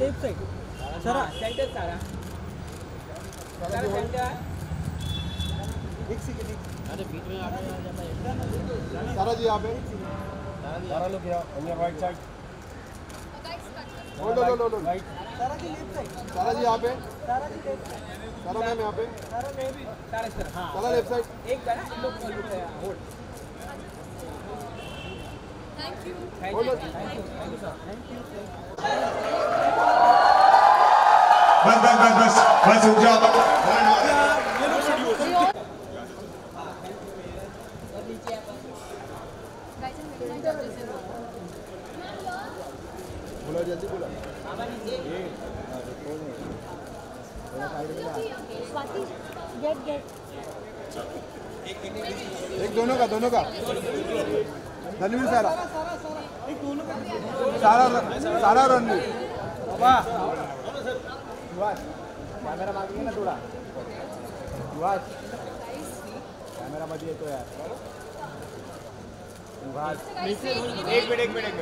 left side सारा centre सारा centre एक सेकंड अरे बीच में आने जाता है सारा जी यहाँ पे सारा लोग यहाँ ऑन योर राइट साइड लो राइट सारा जी लेफ्ट साइड सारा जी यहाँ पे सारा जी लेफ्ट साइड सारा मैम यहाँ पे सारा मैं भी सारा सर हाँ सारा लेफ्ट साइड एक का ना लोग hold thank you thank you sir बस रुक जाओ बोलो जल्दी बोलो स्वाति गेट एक दोनों का रणवीर सारा एक दोनों का सारा रणवीर बाबा कॅमेरा मागे ना थोडा कॅमेरा मध्ये येतो यार एक मिनिट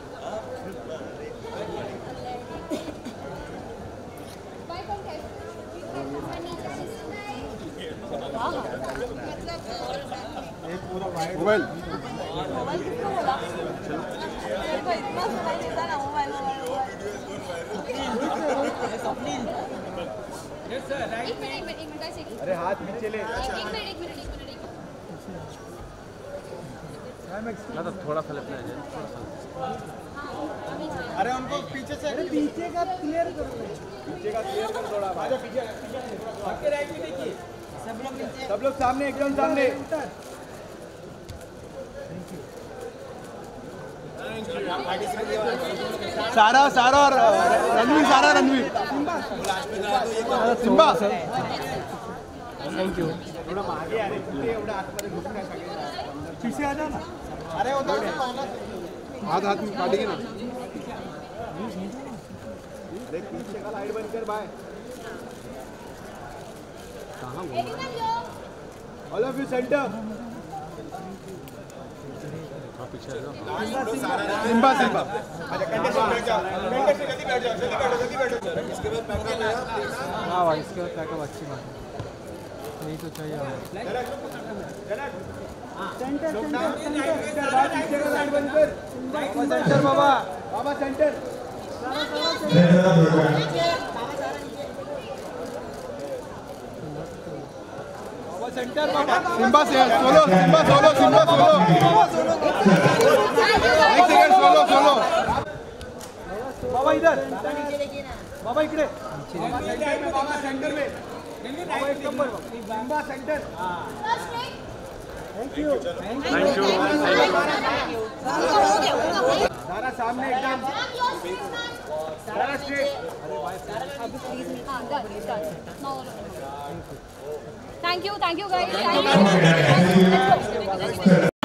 मोबाइल एक मिनट अरे हाथ पीछे ले एक मिनट तो थोड़ा सा लेना है अरे उनको पीछे से पीछे का क्लियर करो थोड़ा पीछे आपके राइट में देखिए सब लोग सामने एकदम सामने सारा रणवीर सिम्बा थैंक यू थोड़ा मागे अरे कुठे एवढं आतमध्ये घुसून काय सगळे पीछे आ जाना अरे हाथ में काटेगी ना अरे पीछे का लाइट बंद कर भाई all of you centre Simba हाँ भाई इसके बाद पैकअप अच्छी बात है यही तो चाहिए हमें सेंटर बाबा सेंटर सेंटर सिम्बा सोलो एक सेकंड सोलो बाबा इधर बाबा इकडे बाबा सेंटर में बाबा एक number Simba centre thank you सारा सामने एकदम सारा स्ट्रेट थैंक यू गाइस